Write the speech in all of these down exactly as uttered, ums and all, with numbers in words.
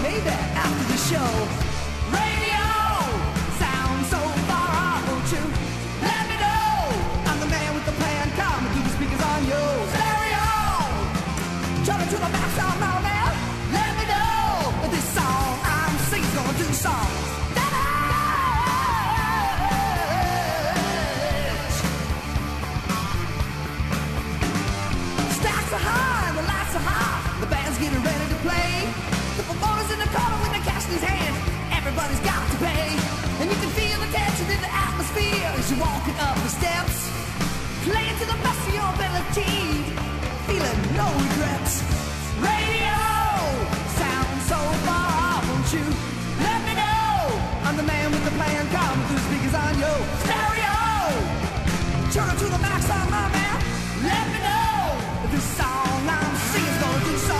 maybe after the show. Radio sounds so far off, won't you let me know? I'm the man with the plan, come through the speakers on your stereo. Turn it to the max on now, man. Let me know that this song I'm singing's gonna do songs. Stacks are high, the lights are high, the band's getting ready to play. The performers in the corner with their cash in his hand, everybody's got to pay. And you can feel the tension in the atmosphere as you're walking up the steps, playing to the best of your ability, feeling no regrets. Radio sounds so far off, won't you let me know? I'm the man with the plan, coming through the speakers on your stereo. Turn it to the max on my man. Let me know if this song I'm singing's gonna do so.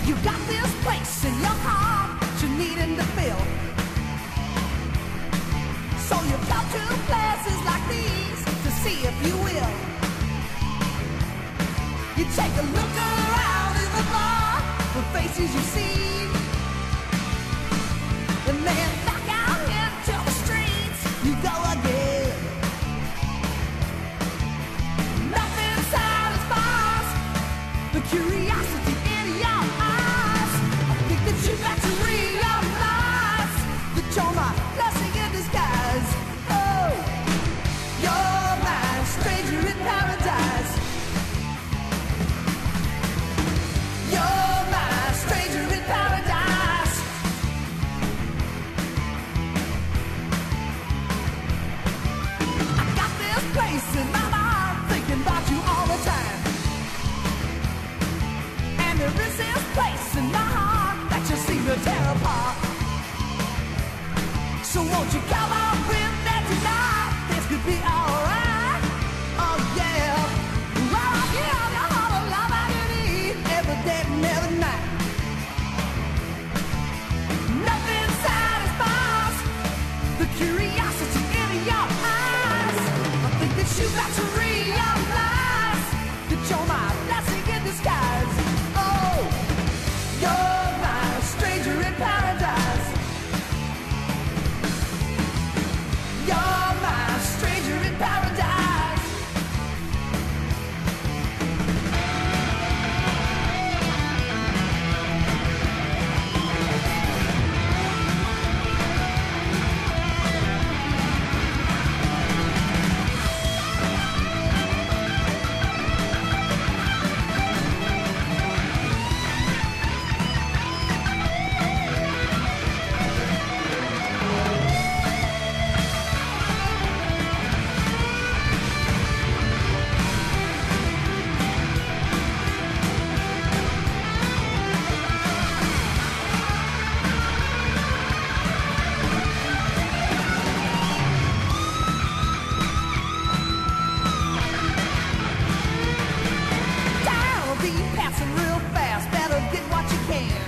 You got this place in your heart you're needing to fill. So you come to places like these to see if you will. You take a look around in the bar for faces you see, and then back out into the streets you go again. Nothing satisfies the curiosity in your eyes. I think that you got to realize that you're my blessing in disguise. Oh, you're my stranger in paradise. You're my stranger in paradise. I got this place in my mind thinking about you all the time. And there is this place in my heart that you seem to tear apart. So won't you come on with me tonight? This could be alright. Oh yeah. Well, I'll give you all the love that you need every day and every night. Nothing satisfies the curiosity in your eyes. I think that you got to realize that you're my blessing in disguise. Oh, you're my stranger in paradise. You're my stranger in paradise. Time will be passing real fast. Better get what you can.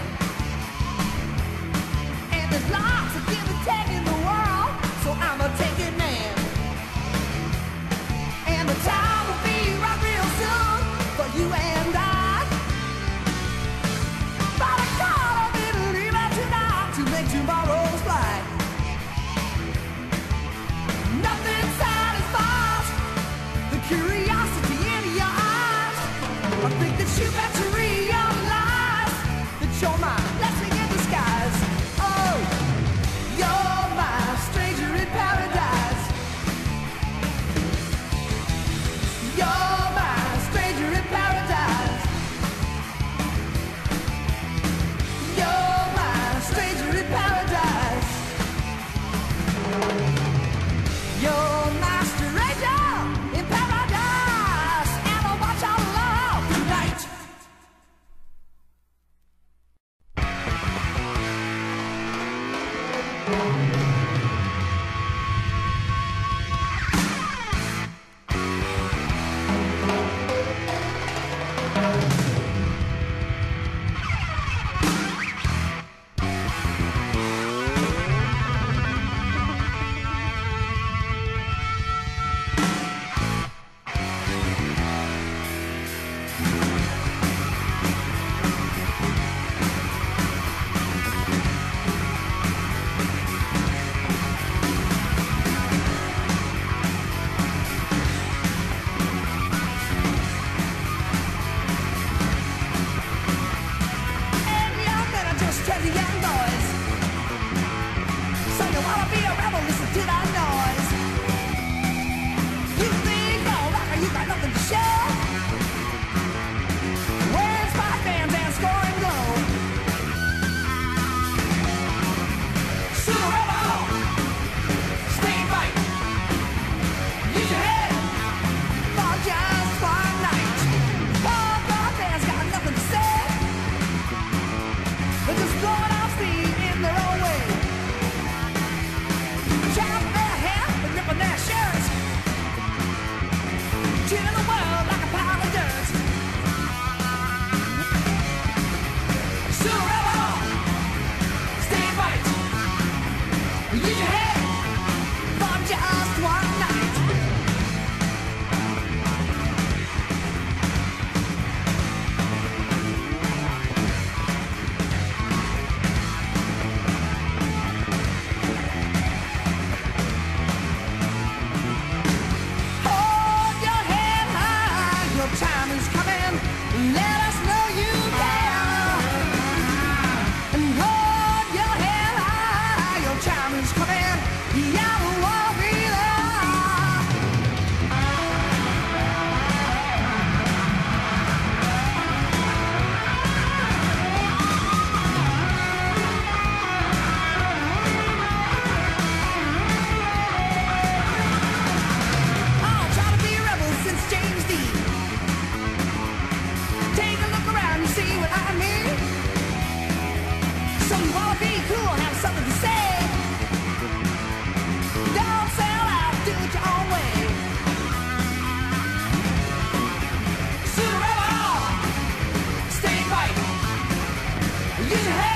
And there's lots of give and take in the world, so I'm a taking man. And the time will be right real soon for you and I. But I gotta be leaving tonight to make tomorrow's flight. Nothing satisfies the curiosity in your eyes. I think that you got to realize that you're my blessing in disguise. Oh, you're my stranger in paradise. You're my stranger in paradise. You're my stranger in paradise. You're my stranger in paradise. And I'll watch our love tonight. Get your head